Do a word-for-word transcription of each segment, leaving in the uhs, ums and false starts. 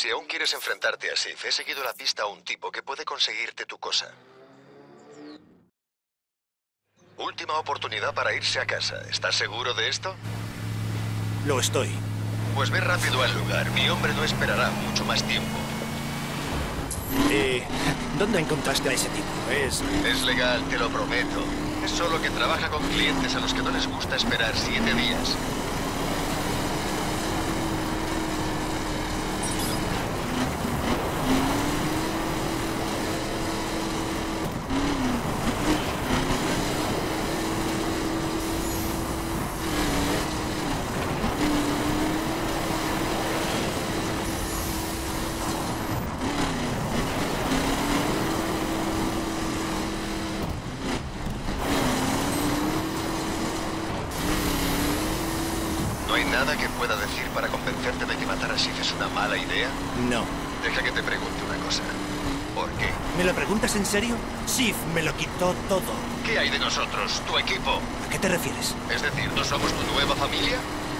Si aún quieres enfrentarte a Sif, he seguido la pista a un tipo que puede conseguirte tu cosa. Última oportunidad para irse a casa. ¿Estás seguro de esto? Lo estoy. Pues ve rápido al lugar. Mi hombre no esperará mucho más tiempo. Eh, ¿dónde encontraste a ese tipo? Es... Es legal, te lo prometo. Es solo que trabaja con clientes a los que no les gusta esperar siete días. ¿No hay nada que pueda decir para convencerte de que matar a Sif es una mala idea? No. Deja que te pregunte una cosa. ¿Por qué? ¿Me lo preguntas en serio? Sif me lo quitó todo. ¿Qué hay de nosotros, tu equipo? ¿A qué te refieres? Es decir, ¿no somos tu nueva familia?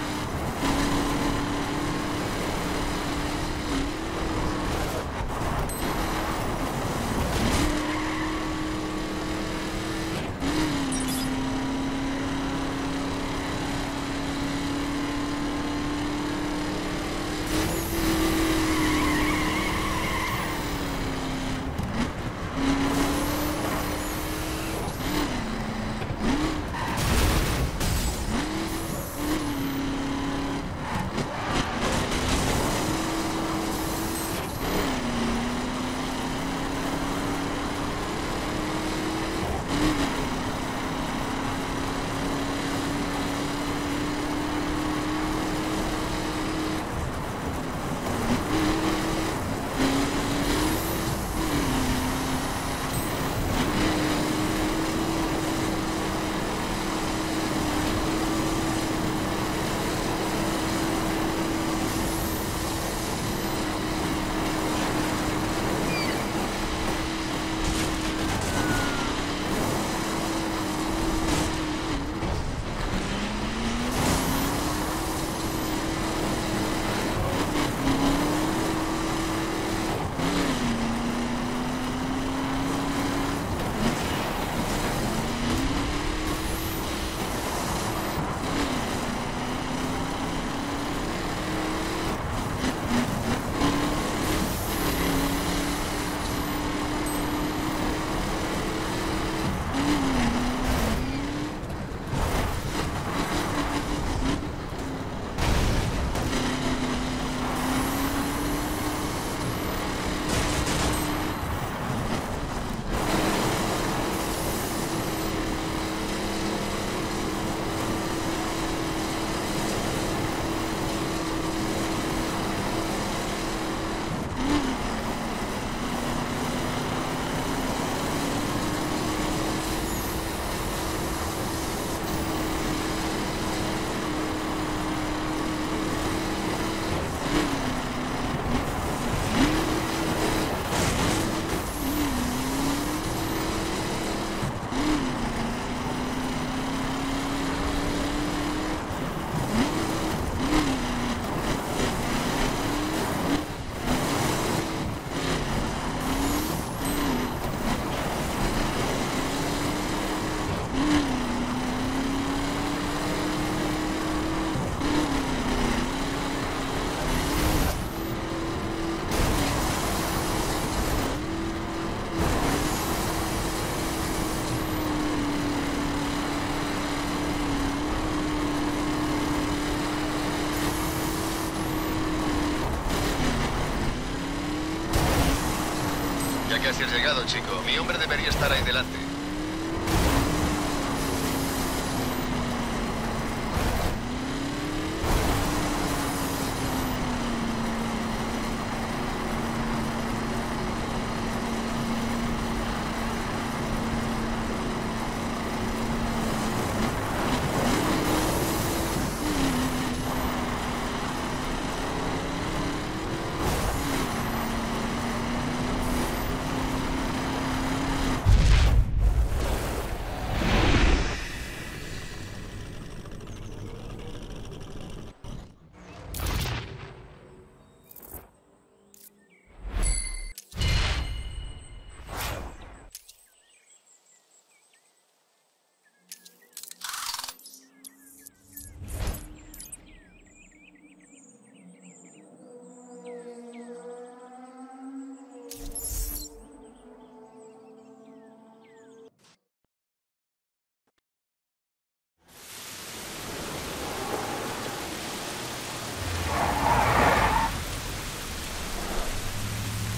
Ya casi has llegado, chico. Mi hombre debería estar ahí delante.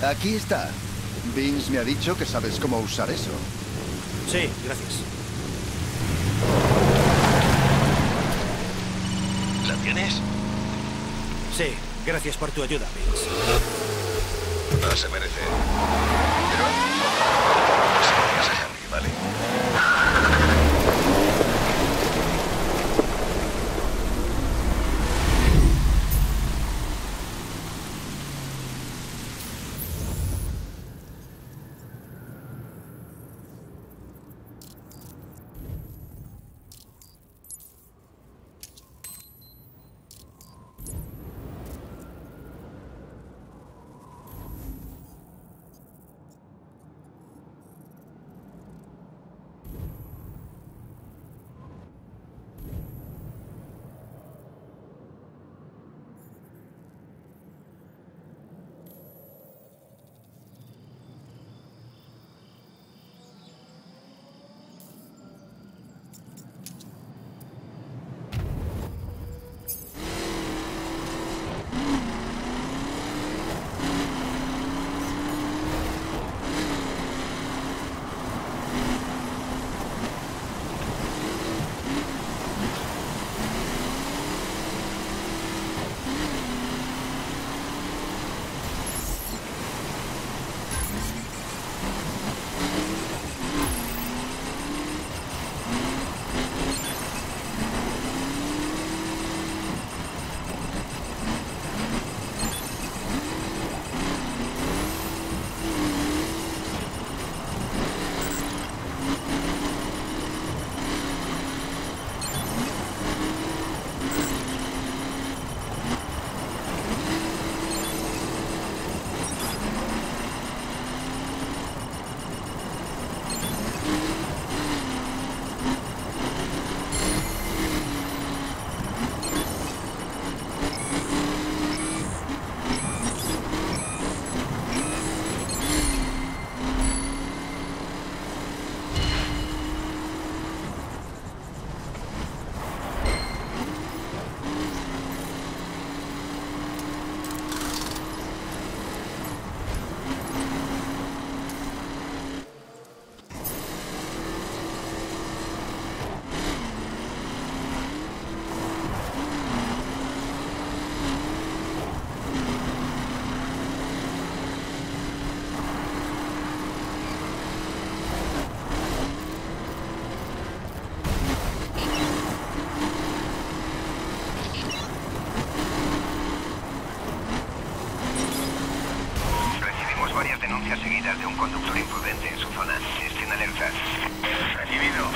Aquí está. Vince me ha dicho que sabes cómo usar eso. Sí, gracias. ¿La tienes? Sí, gracias por tu ayuda, Vince. No se merece. Pero... Se lo digas a Harry, ¿vale? de un conductor imprudente en su zona. Estén alertas. Recibido.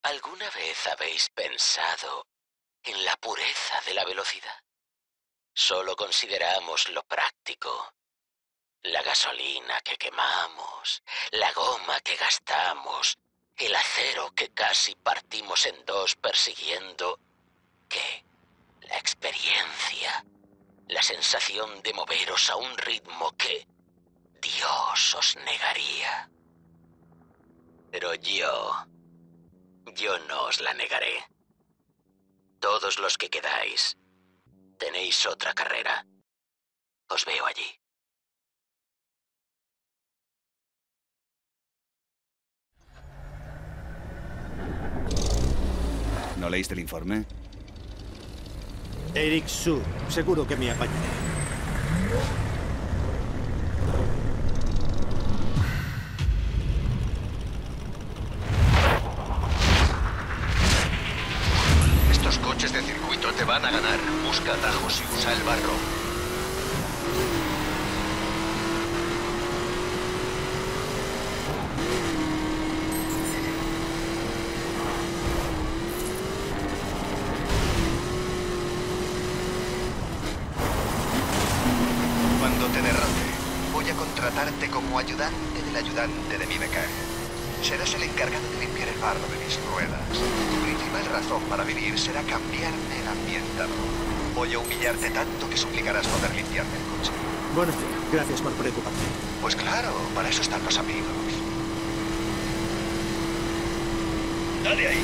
¿Alguna vez habéis pensado en la pureza de la velocidad? Solo consideramos lo práctico. La gasolina que quemamos, la goma que gastamos, el acero que casi partimos en dos persiguiendo, ¿qué? La experiencia, la sensación de moveros a un ritmo que Dios os negaría. Pero yo, yo no os la negaré. Todos los que quedáis, tenéis otra carrera. Os veo allí. ¿No leíste el informe? Eric Su, seguro que me apañaré. Estos coches de circuito te van a ganar. Busca atajos y usa el barro. Cuando te derrote, voy a contratarte como ayudante del ayudante de mi becario. Serás el encargado de limpiar el barro de mis ruedas. Tu principal razón para vivir será cambiarme el ambientador. Voy a humillarte tanto que suplicarás poder limpiarme el coche. Bueno, gracias por preocuparte. Pues claro, para eso están los amigos. Dale ahí.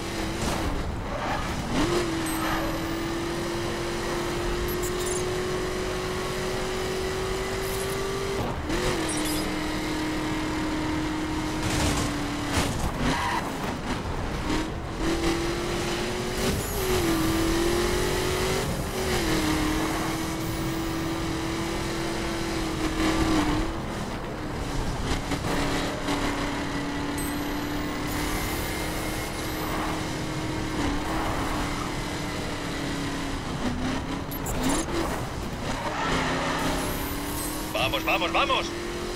¡Vamos, vamos, vamos!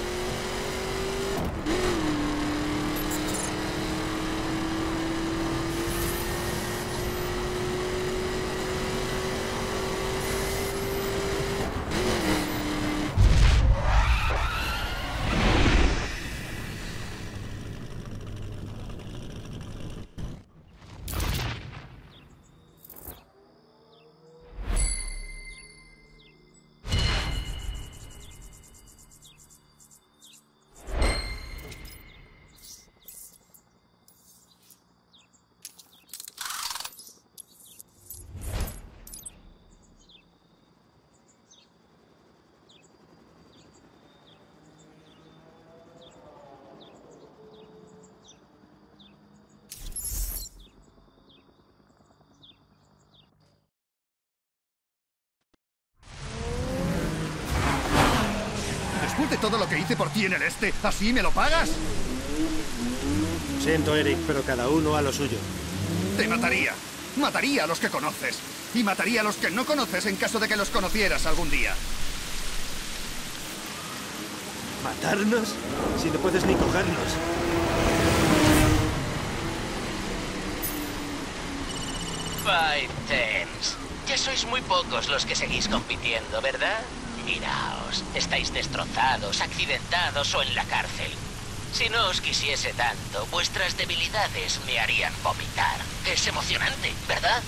Después de todo lo que hice por ti en el este, ¿así me lo pagas? Siento, Eric, pero cada uno a lo suyo. Te mataría. Mataría a los que conoces. Y mataría a los que no conoces en caso de que los conocieras algún día. ¿Matarnos? Si no puedes ni cogernos. Five Tens. Ya sois muy pocos los que seguís compitiendo, ¿verdad? Miraos, estáis destrozados, accidentados o en la cárcel. Si no os quisiese tanto, vuestras debilidades me harían vomitar. Es emocionante, ¿verdad?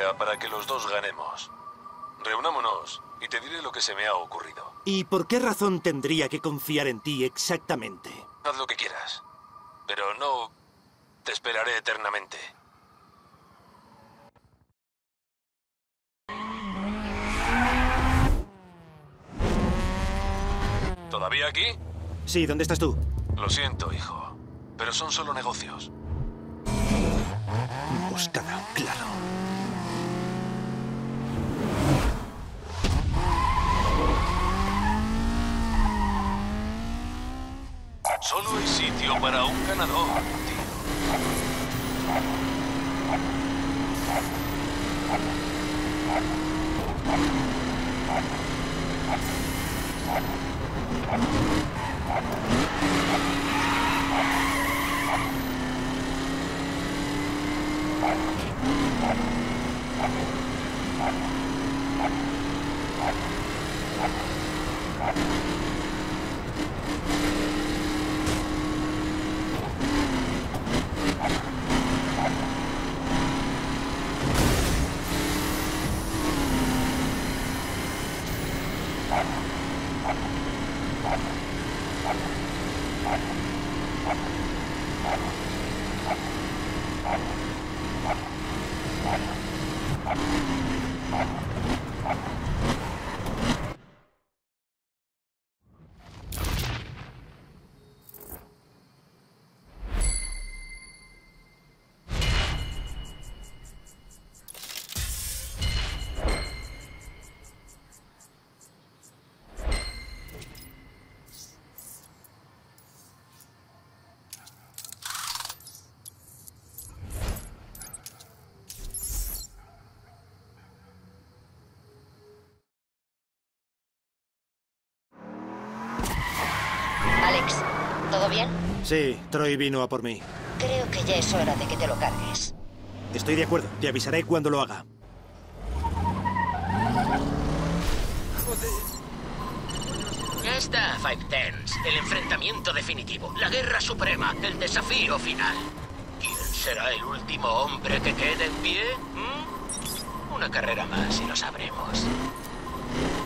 idea para que los dos ganemos. Reunámonos y te diré lo que se me ha ocurrido. ¿Y por qué razón tendría que confiar en ti exactamente? Haz lo que quieras, pero no te esperaré eternamente. ¿Todavía aquí? Sí, ¿dónde estás tú? Lo siento, hijo, pero son solo negocios. Emboscada, claro. Solo hay sitio para un ganador, tío. Alex, ¿todo bien? Sí, Troy vino a por mí. Creo que ya es hora de que te lo cargues. Estoy de acuerdo. Te avisaré cuando lo haga. Ya está, Five Tens. El enfrentamiento definitivo. La guerra suprema. El desafío final. ¿Quién será el último hombre que quede en pie? ¿Mm? Una carrera más y lo sabremos.